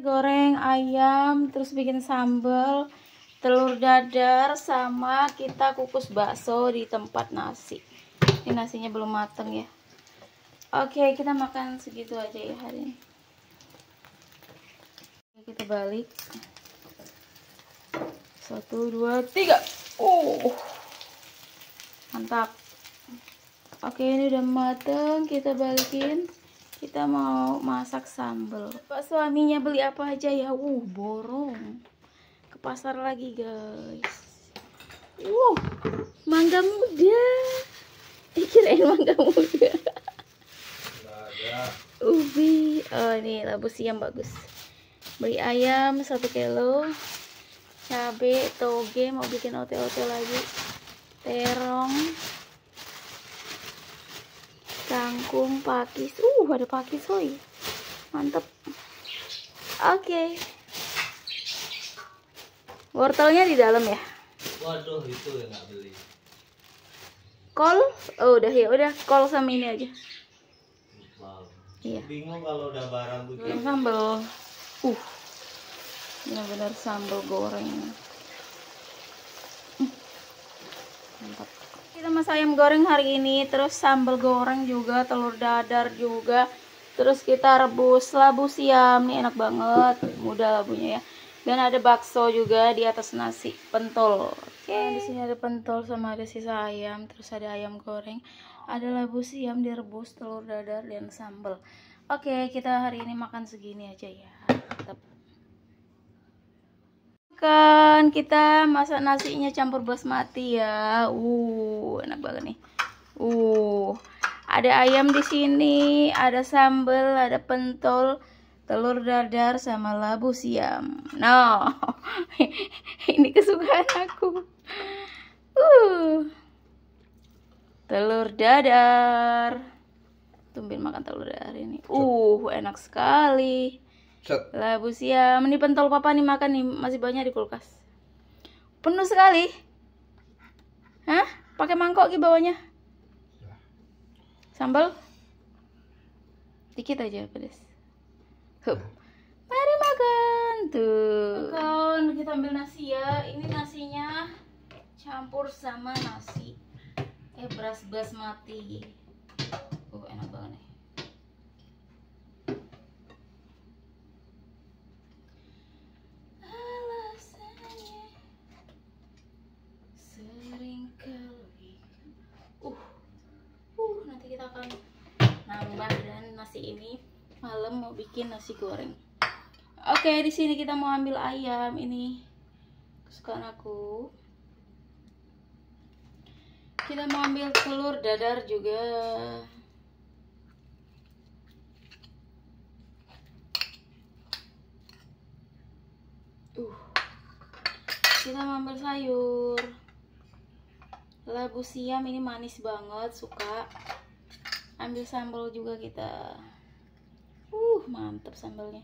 Goreng ayam, terus bikin sambal, telur dadar, sama kita kukus bakso di tempat nasi. Ini nasinya belum mateng ya. Oke, kita makan segitu aja ya hari ini. Kita balik. 1, 2, 3. Mantap. Oke, ini udah mateng, kita balikin. Kita mau masak sambal. Pak suaminya beli apa aja ya? Borong. Ke pasar lagi, guys. Mangga muda. Kirain mangga muda. Ubi. Oh, ini labu siam bagus. Beli ayam 1 kilo. Cabe, toge, mau bikin ote-ote lagi. Terong. Kangkung, pakis. Ada pakis, woy. Mantep. Oke. Wortelnya di dalam ya. Waduh, itu yang nggak beli. Kol? Udah ya, udah kol sama ini aja. Wow. Iya. Bingung kalau udah barang begini. Sambal. Benar-benar sambal goreng. Mantap. Kita masak ayam goreng hari ini, terus sambal goreng juga, telur dadar juga, terus kita rebus labu siam. Nih enak banget, mudah labunya ya. Dan ada bakso juga di atas nasi, pentol. Oke, di sini ada pentol sama ada sisa ayam, terus ada ayam goreng, ada labu siam direbus, telur dadar dan sambal. Oke, kita hari ini makan segini aja ya. Mantap. Kan kita masak nasinya campur basmati ya. Enak banget nih. Ada ayam di sini, ada sambal, ada pentol, telur dadar sama labu siam. Ini kesukaan aku. Telur dadar. Tumben makan telur dadar ini. Enak sekali. Labu siam. Ini pentol papa nih makan nih, masih banyak di kulkas. Penuh sekali. Hah? Pakai mangkok di bawahnya. Sambal? Dikit aja pedas. Mari makan. Tuh. Kawan, kita ambil nasi ya. Ini nasinya campur sama nasi. Beras basmati. Enak banget nih. Nanti kita akan nambah, dan nasi ini malam mau bikin nasi goreng. Oke, di sini kita mau ambil ayam, ini kesukaan aku. Kita mau ambil telur dadar juga. Kita mau ambil sayur. Labu siam ini manis banget, suka. Ambil sambal juga kita. Mantap sambalnya.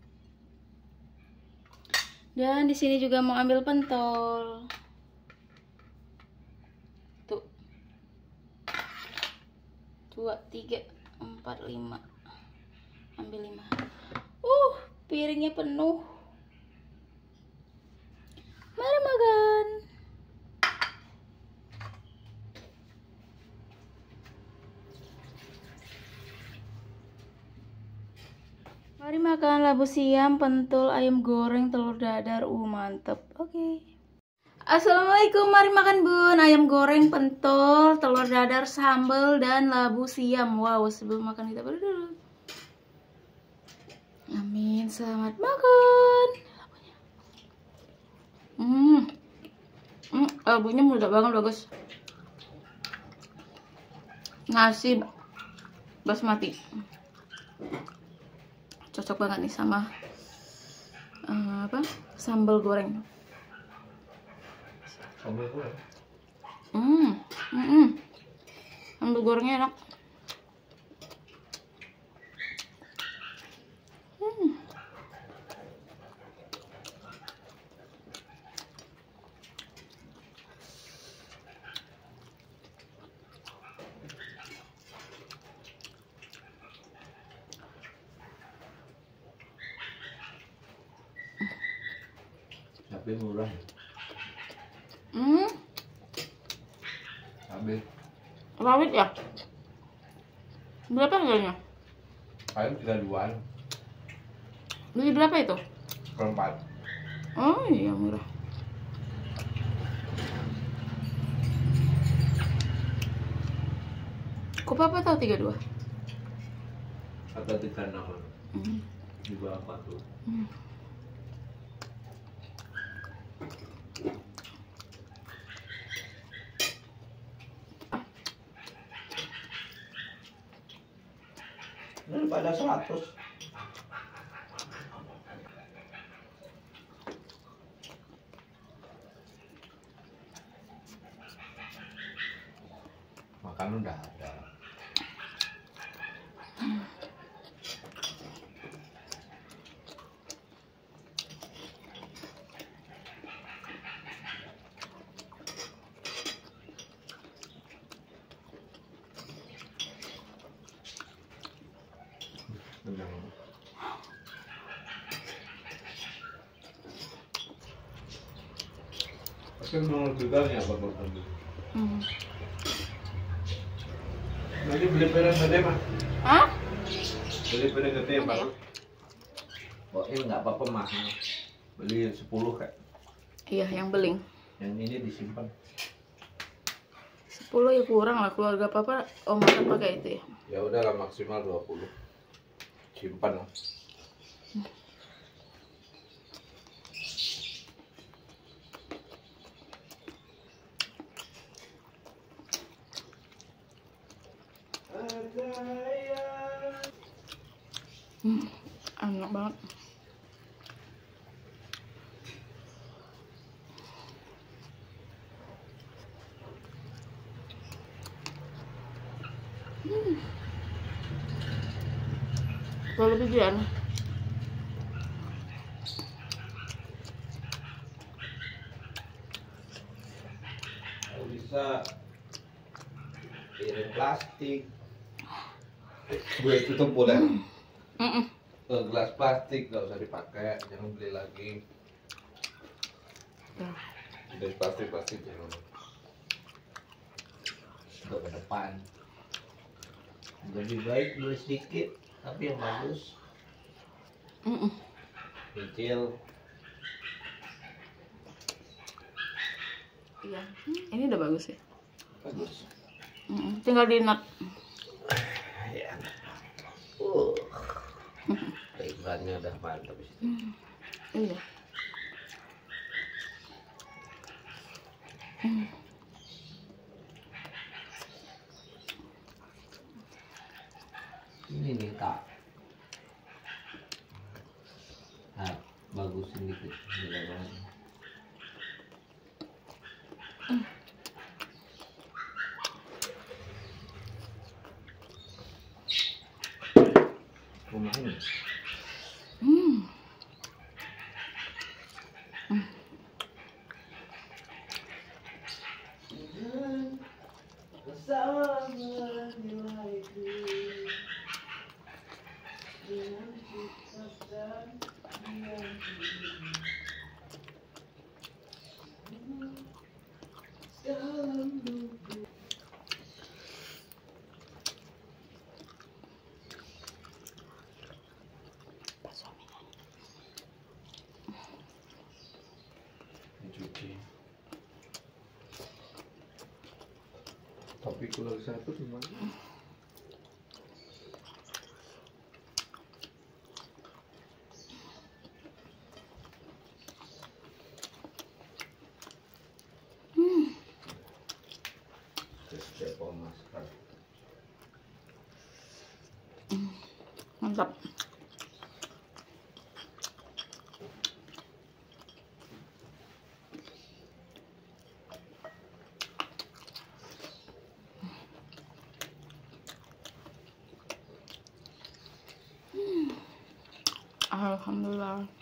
Dan di sini juga mau ambil pentol. Tuh. 2, 3, 4, 5. Ambil 5. Piringnya penuh. Mari makan. Mari makan labu siam, pentol, ayam goreng, telur dadar. Mantep. Oke. Assalamualaikum, mari makan bun. Ayam goreng, pentol, telur dadar, sambal, dan labu siam. Sebelum makan kita berdulu. Amin, selamat makan. Labunya mudah banget, bagus. Nasi basmati cocok banget nih sama sambal goreng. Sambal goreng. Sambal gorengnya enak. Tapi murah ya. Habis. Rawit ya? Berapa harganya? Paling 32-an. Beli berapa itu? Perempat. Oh iya murah. Kok papa tahu 32? Atau 36. Di bawah 40. Daripada 100. Makan udah ada. Benar. Tapi mau juga apa kalau nanti beli piring gede mah. Hah? Beli piring gede Ada baru. ya? Oh ini nggak apa-apa mahal. Beli 10 kayak. Iya yang beling. Yang ini disimpan. 10 ya kurang lah, keluarga papa makan pakai itu ya. Ya udahlah maksimal 20. Simpan lah. Enak banget. Kalau bijian. Kalau bisa piring plastik. Gue tutup boleh. Gelas plastik nggak usah dipakai, jangan beli lagi. Dari plastik jangan. Untuk ke depan. Lebih baik beli sedikit tapi yang bagus. Kecil. Iya, ini udah bagus ya. Bagus. Tinggal di nut. Ya. Iklannya udah mantap di situ. Iya. Ini nih kak. Nah, bagusin dikit. Rumah ini. Dicuci. Tapi kalau satu gimana? Mantap. Alhamdulillah.